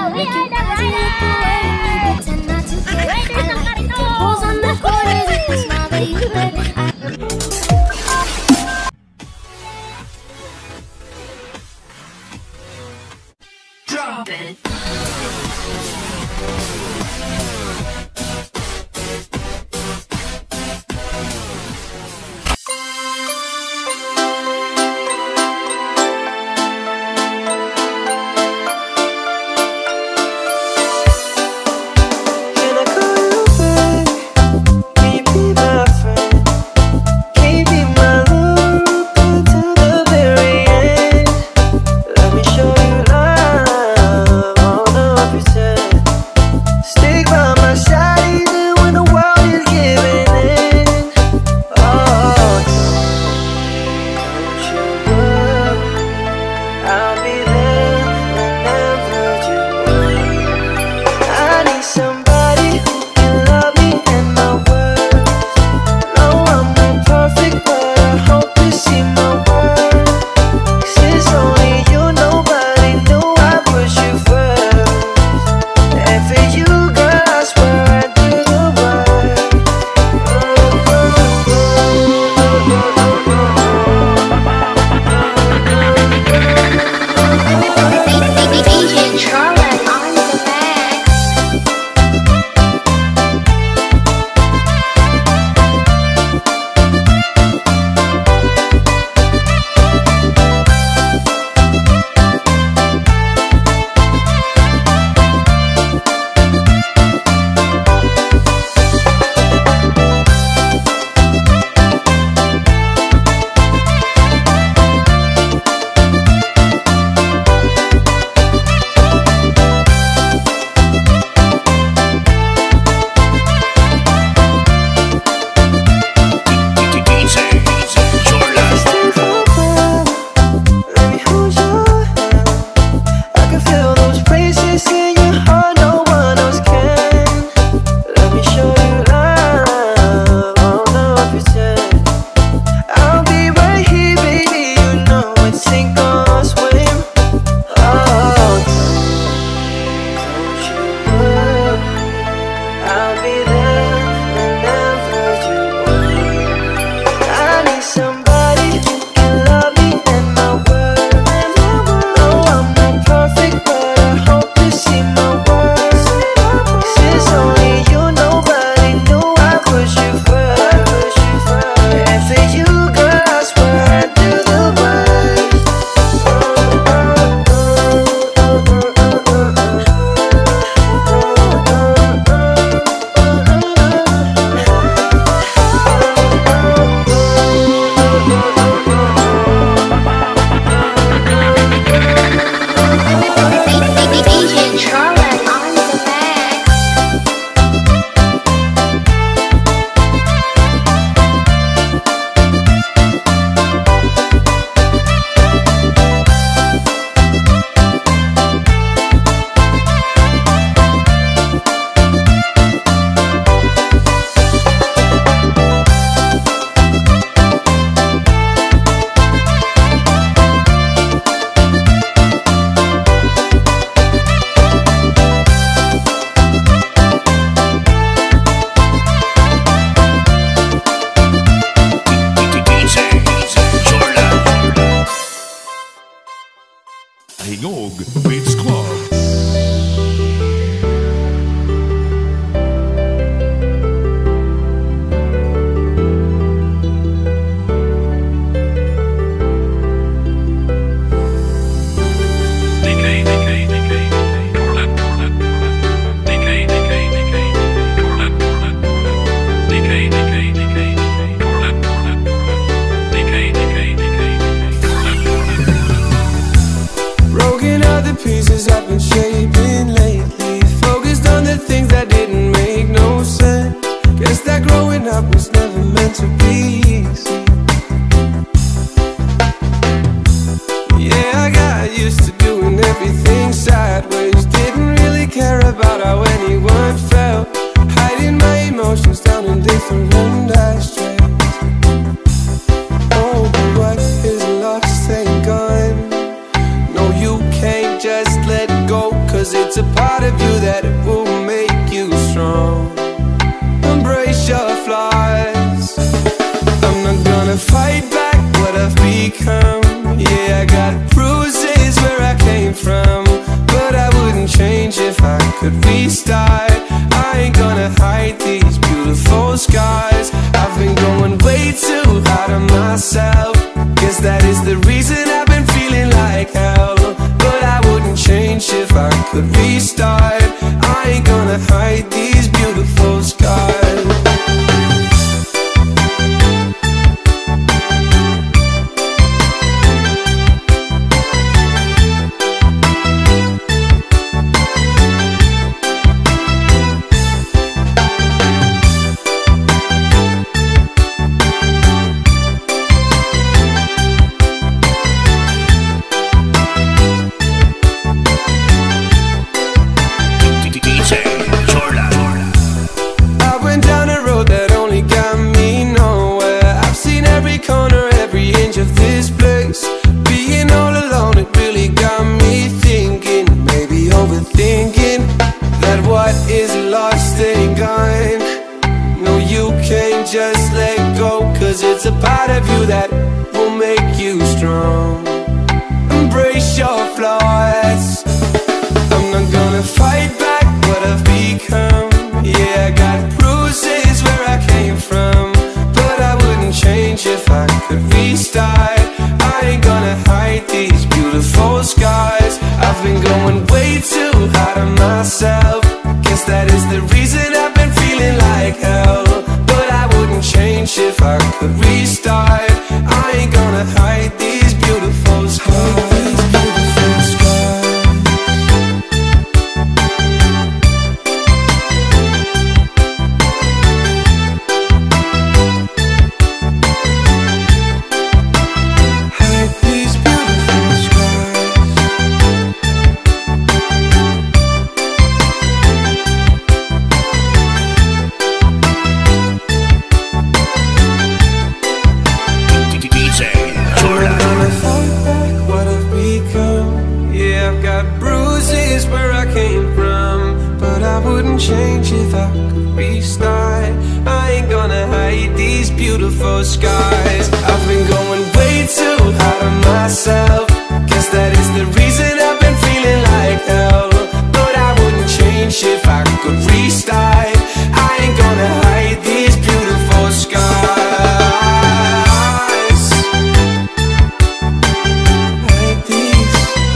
Make you party with the way we pretend not to care. I like the dimples on the corners of my baby. Drop it. Hinog Beats Club. Pieces I've been shaping lately, focused on the things that didn't make no sense. Guess that growing up was never meant to be easy. Yeah, I got used to doing everything sideways, didn't really care about how anyone felt, hiding my emotions down in different ashtrays. Oh, but what is lost ain't gone. No, you can't just let go, 'cause 'cause it's a part of you that will make you strong. Embrace your flaws. I'm not gonna fight back what I've become. Yeah, I got bruises where I came from, but I wouldn't change if I could restart. I ain't gonna hide these beautiful scars. I've been going way too hard on myself. Guess that is the reason I've been feeling like hell. But I wouldn't change if I could restart. I ain't gonna hide these beautiful scars. Just let go, 'cause it's a part of you that will make you strong. Embrace your flaws. I'm not gonna fight back what I've become. Yeah, I got bruises where I came from, but I wouldn't change if I could restart. I ain't gonna hide these beautiful scars. I've been going way too hard on myself. Guess that is the reason I've been feeling like hell. Change if I could restart. I ain't gonna hide these beautiful scars. These beautiful scars. Hide these beautiful scars. Change if I could restart. I ain't gonna hide these beautiful scars. I've been going way too hard on myself. Guess that is the reason I've been feeling like hell. But I wouldn't change if I could restart. I ain't gonna hide these beautiful scars. Hide these.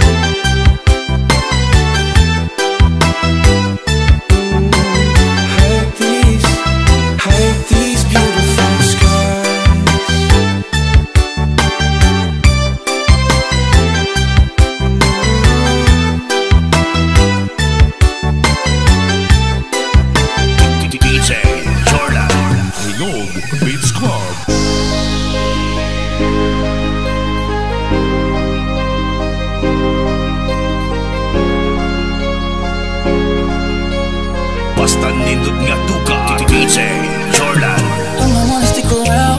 Basta nindot nga tuka, DJ Jordan. Don't wanna stick around.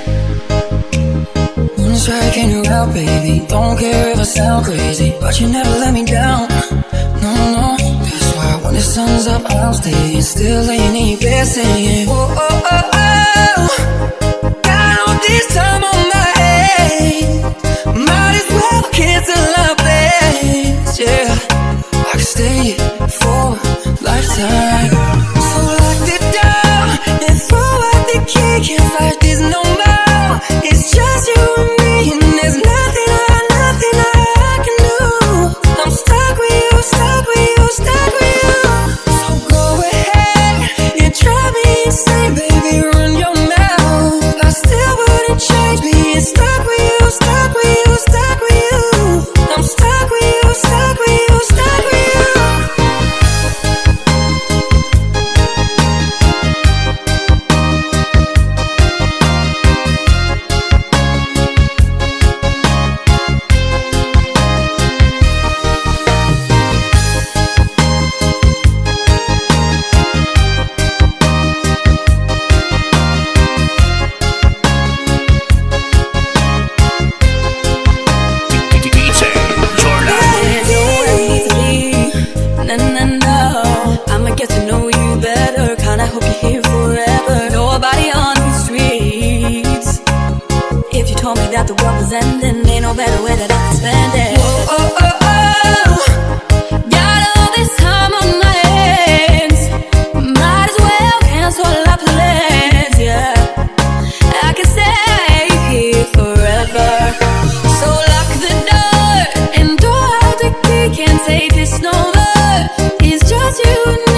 Wanna try getting you out, baby. Don't care if I sound crazy, but you never let me down. No, no, that's why when the sun's up, I'll stay still laying in your bed saying, oh, oh, oh, oh. Got all this time on my hands. Might as well cancel our plans, yeah. I can stay for a lifetime. So lock the door and throw out the key. Can't fight this no more. It's just you and me, and there's nothing I can do. I'm stuck with you, stuck with you, stuck with you. So go ahead and drive me insane, baby, run your mouth. I still wouldn't change being stuck with you, stuck with you, stuck with you. I'm stuck with you, stuck with you, stuck with you. safe, it's no love. It's just you and me.